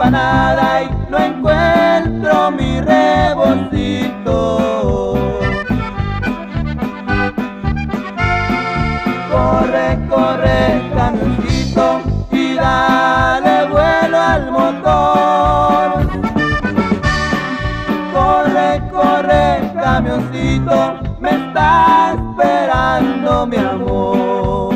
empanada y no encuentro mi rebocito. Corre, corre, camioncito, y dale vuelo al motor. Corre, corre, camioncito, me está esperando mi amor.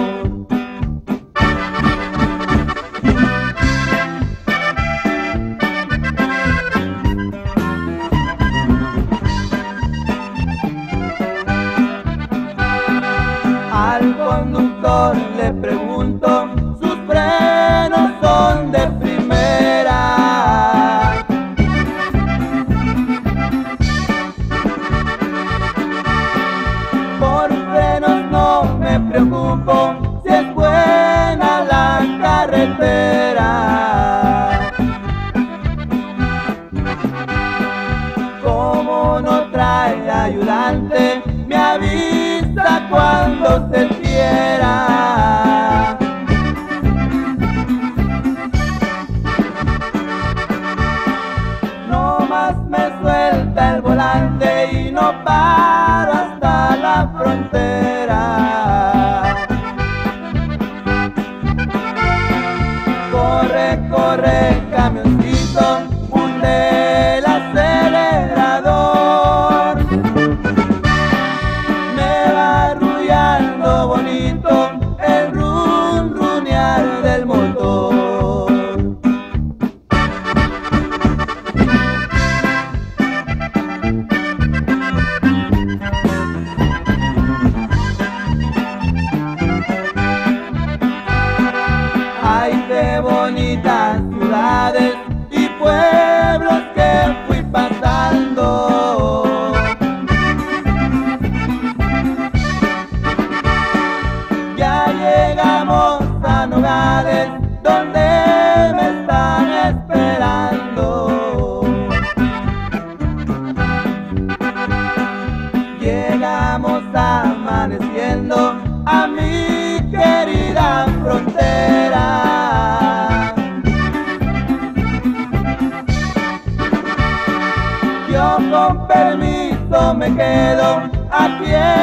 Al conductor le pregunto, sus frenos son de primera. Por frenos no me preocupo, si es buena la carretera. Como no trae ayudante, me avisa cuando se quiera. No más me suelta el volante y no paro hasta la frontera. Corre, corre, camioncito, hunde el acelerador. Me va arrullando bonito el runrunear del motor. Ay, qué bonitas ciudades y pueblos que fui pasando. Ya llegamos a Nogales, donde me están esperando. Llegamos amaneciendo a mi querida frontera. Yo con permiso me quedo aquí